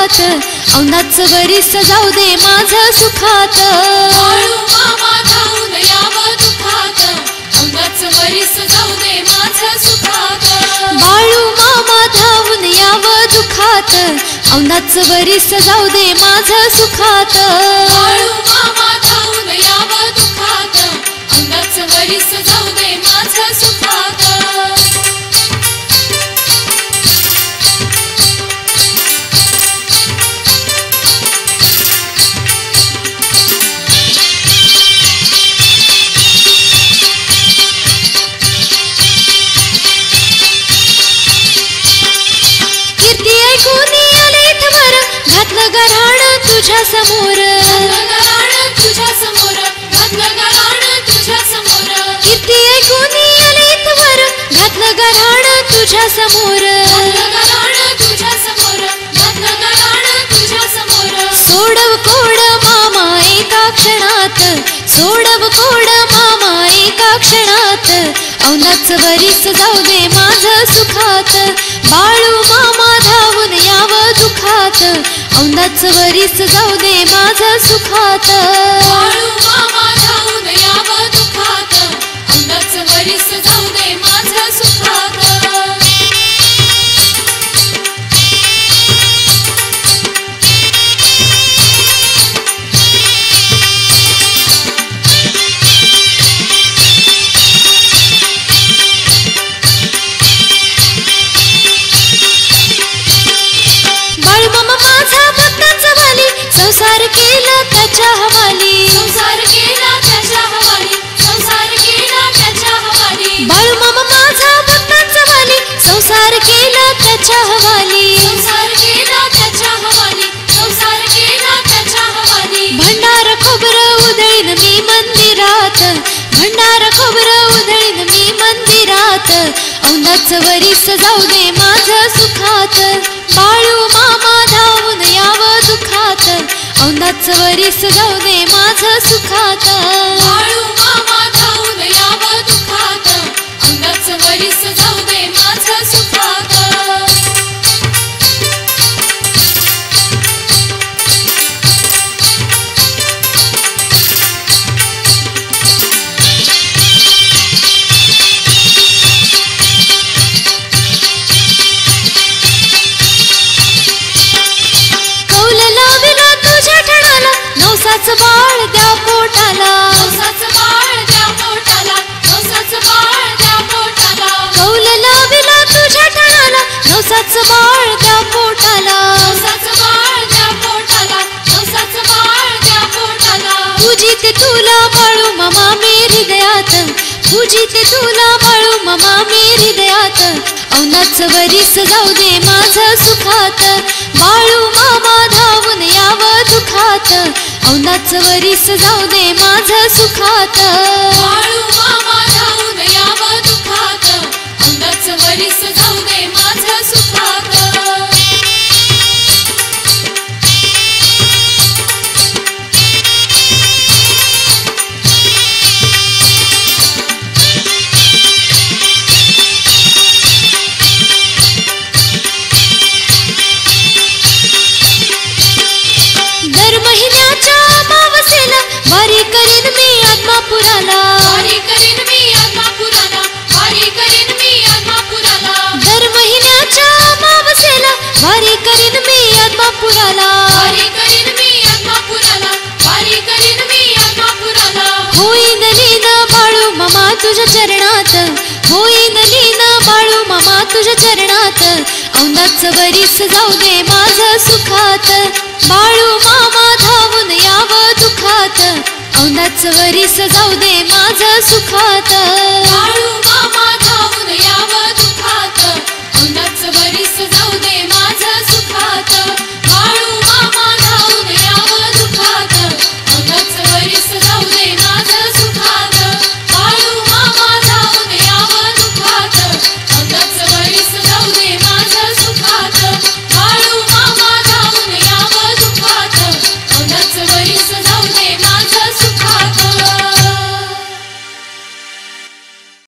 सुखात, औंधाच वरीस जाऊ दे माझं सुखात. बाळू मामा धावून यावं दुखात, औंधाच वरीस जाऊ दे माझं सुखात. बाळू मामा धावून यावं दुखात, औंधाच वरीस जाऊ दे माझं सुखात. बाळू मामा धावून यावं दुखात, औंधाच वरीस जाऊ दे माझं सुखात. कीर्ती ऐकून आले थवर, घातलं गऱ्हाण तुझ्या समोर. गराण तुझ्या समोर, घातलं गराण तुझ्या समोर. कीर्ती ऐकून आले थवर, घातलं गऱ्हाण तुझ्या समोर. गराण तुझ्या समोर, घातलं गराण तुझ्या समोर. सोडव कोड मामा एका क्षणात, सोडव कोड मामा एका क्षणात, औंधाच वरीस जाऊ दे माझं सुखात. बाळू मामा धावून यावं दुखात, औंधाच वरीस जाऊ दे माझं सुखात. बाळू मामा धावून यावं दुखात, औंधाच वरीस जाऊ दे माझं सुखात. बाळू मामा माझा भक्तांचा वाली, संसार केला त्याच्या हवाली. संसार केला त्याच्या हवाली, संसार केला त्याच्या हवाली. बाळू मामा माझा भक्तांचा वाली, संसार केला त्याच्या हवाली. संसार केला त्याच्या हवाली, संसार केला त्याच्या हवाली. भंडार खोबरं उधळीन मी मंदिरात, भंडार खोबरं उधळीन मी मंदिरात, औंधाच वरीस जाऊ दे माझं सुखात. बाळू मामा धावून यावं दुखात, औंधाच वरीस जाऊ दे माझं सुखात. बाळू मामा धावून यावं दुखात, औंधाच वरीस जाऊ दे माझं सुखात. कौल लाविला तुझ्या ठणाला, नवसाचं बाळ द्या पोटाला. नवसाचं बाळ द्या पोटाला, नवसाचं बाळ द्या पोटाला. कौल लाविला तुझ्या ठणाला, नवसाचं बाळ द्या पोटाला. नवसाचं बाळ द्या पोटाला, नवसाचं बाळ द्या पोटाला. पूजिते तुला बाळू मामा मी हृदयात, पूजिते तुला बाळू मामा मी हृदयात, औंधाच वरीस जाऊ दे माझं सुखात. बाळू मामा धावून यावं दुखात, औंधाच वरीस जाऊ दे माझं सुखात. बाळू मामा धावून यावं दुखात, औंधाच वरीस जाऊ दे माझं सुखात. दर महिन्याच्या अमावस्येला वारी करीन मी आत्मापुराला. वारी करीन मी आत्मापुराला, वारी करीन मी आत्मापुराला. दर महिन्याच्या अमावस्येला वारी करीन मी आत्मापुराला. वारी करीन मी आत्मापुराला, वारी करीन मी आत्मापुराला. होईन लीन बाळू मामा तुझ्या चरणात, होईन लीन बाळू मामा तुझ्या चरणात, औंधाच वरीस जाऊ दे माझं सुखात. बाळू मामा धावून यावं दुखात, औंधाच वरीस जाऊ दे माझं सुखात. बाळू